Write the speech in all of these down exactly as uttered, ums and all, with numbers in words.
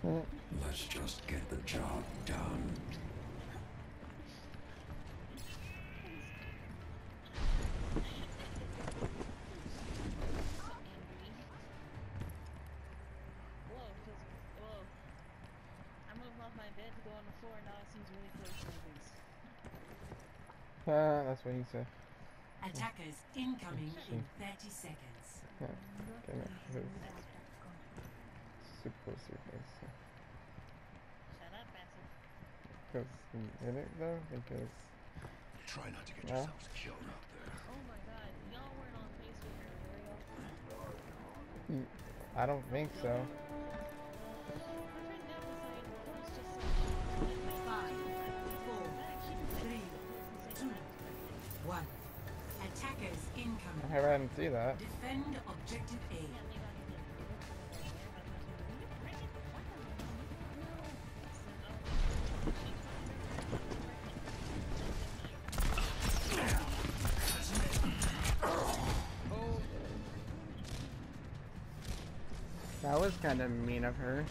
Let's just get the job done. Uh, that's what he said. Attackers incoming in thirty seconds. Yeah, okay, no, his super super. Shut up, bastard. Because in it though, because Try not to get no? yourselves killed out there. Oh my god, y'all weren't on Facebook earlier, were y'all? I don't think so. Five, four, three, two, one. Attackers incoming. I didn't see that. Defend objective A. That was kind of mean of her.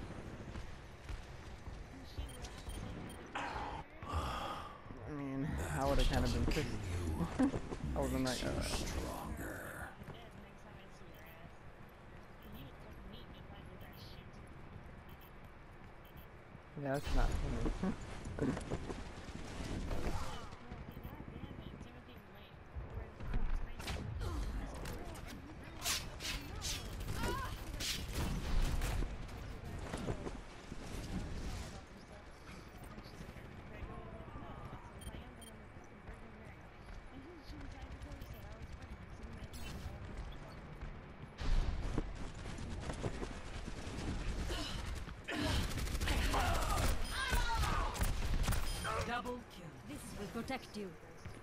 I mean, I would have kind of been pissed. I wasn't like, uh, Stronger. yeah, that's not funny. Double kill. This will protect you.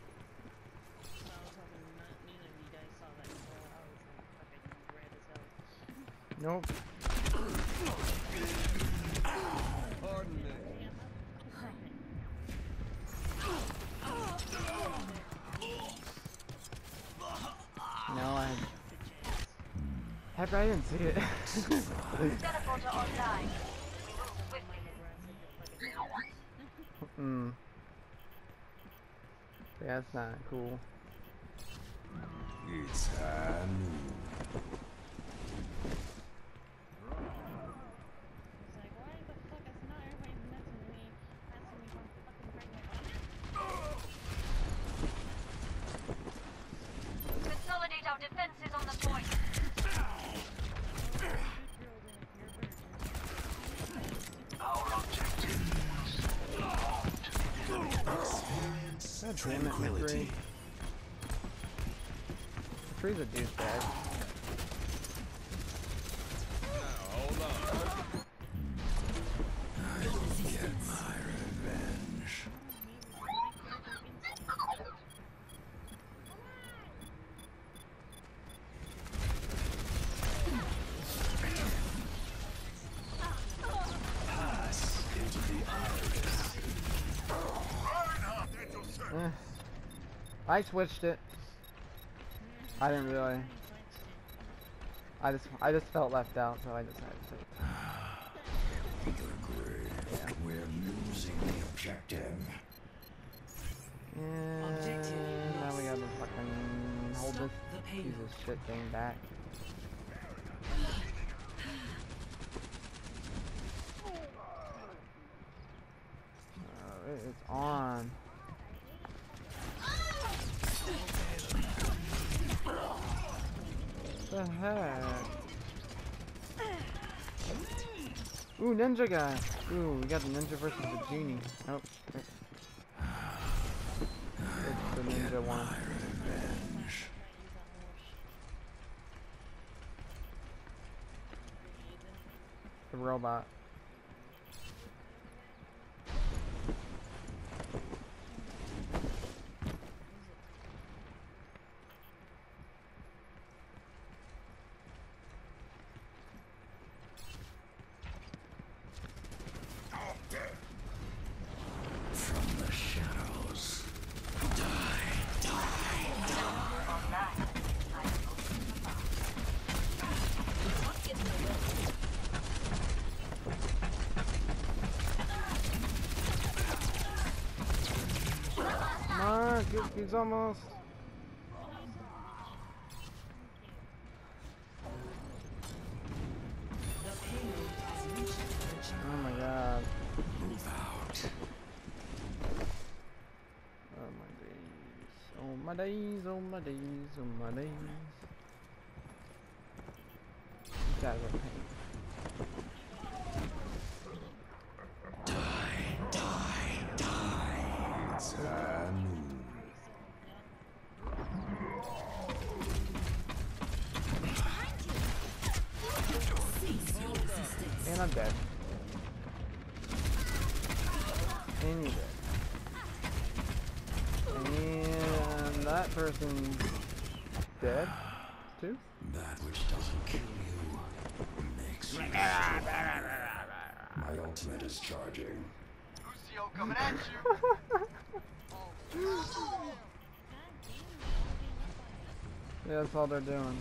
Nope. Pardon me. No, I. Heck, I didn't see it. Teleporter online. Hmm. Yeah, that's not cool. It's Hanu. Consolidate our defenses on the point. Our objective experience God damn it, tranquility. McCree's a douchebag. Hold on. I will get my revenge. Pass into the iris. Eh. I switched it. I didn't really. I just, I just felt left out, so I decided to. Agree. Yeah. We're losing the objective. And now we gotta fucking hold Stop this the piece payload. of shit thing back. Uh, it's on. What the heck? Ooh, ninja guy. Ooh, we got the ninja versus the genie. Nope. It's the ninja one. Revenge. The robot. From the shadows. Die, die, die. Online. He's almost. The payload has reached the channel. Oh my god. Move out. Oh my days. Oh my days, oh my days, oh my days. These guys are pain. Die, die, die. Zanu. And I'm dead. And you're dead. And that person's dead too? That which doesn't kill you makes you stronger. My ultimate is charging. Lucio coming at you. Yeah, that's all they're doing.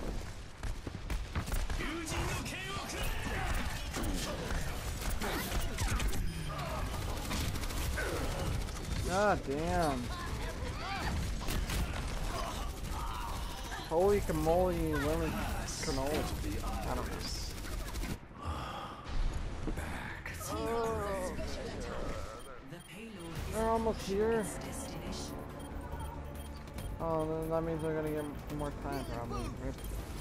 God damn. Holy camoli, lemon canola. I don't know. Back. Oh, The payload is they're almost here. its destination. Oh, then that means they're gonna get more time probably. Rip.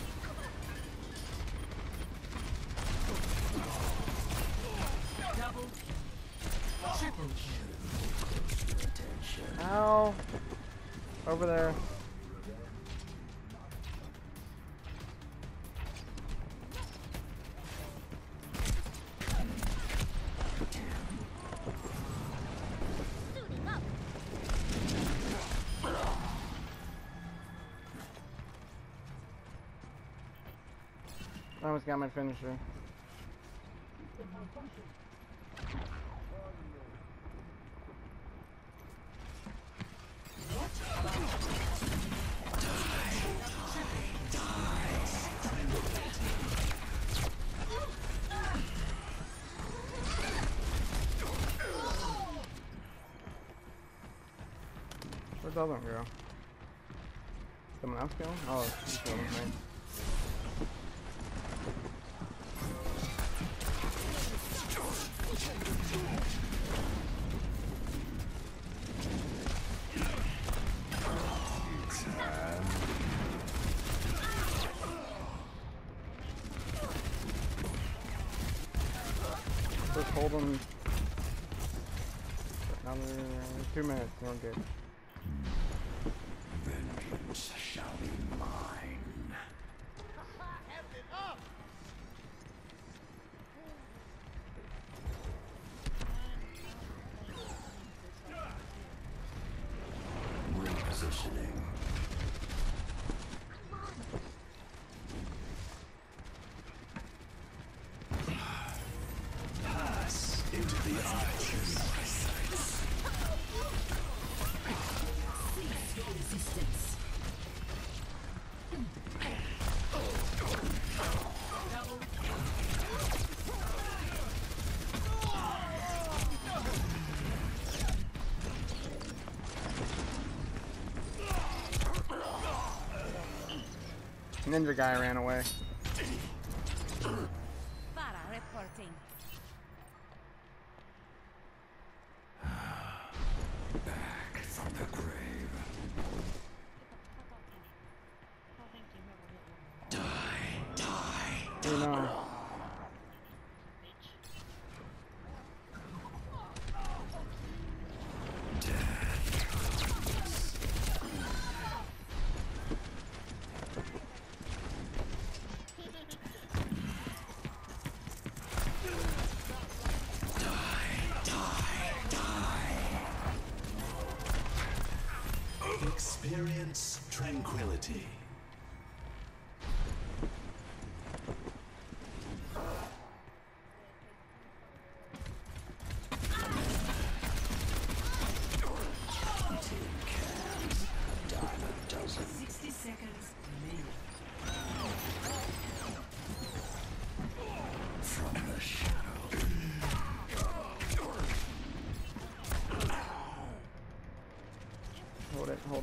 Double kill. Triple kill. Attention. Ow. Over there. I almost got my finisher. Where doesn't go? Someone else going? Oh, he's going with me. Just hold them for another two minutes, and we're good. Vengeance shall be mine. Repositioning. Pass into the arches. Resistance. Double kill. Ninja guy ran away. Para reporting. Back from the grave. Die, die, You know. Experience tranquility. Sixty seconds remaining. from the shadow. Hold it,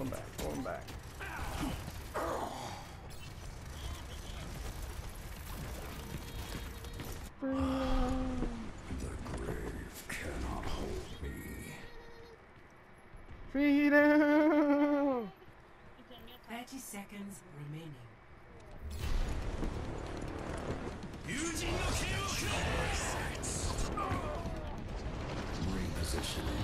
Freedom! thirty seconds remaining. Repositioning.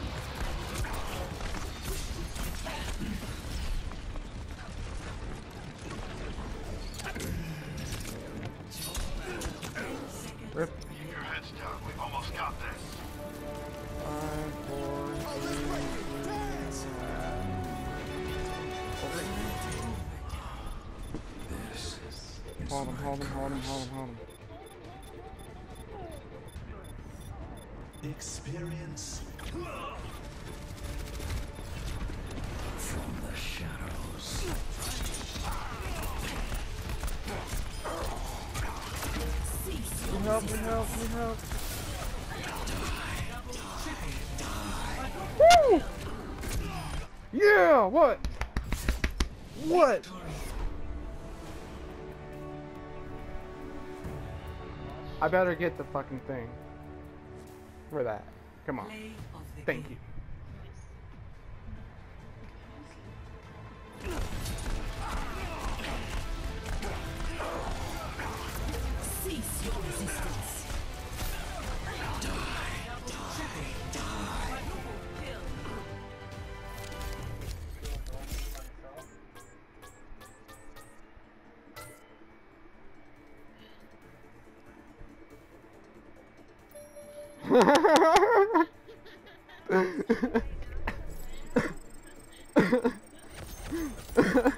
Rip. Your heads down. We've almost got this. Five, four, three, two, This is hold him, hold him, hold him, hold him, hold him. Experience from the shadows. Need help, need help, need help. Woo! Yeah, what? What? I better get the fucking thing. For that. Come on. Play of the Thank game. you. Cease your resistance. Ha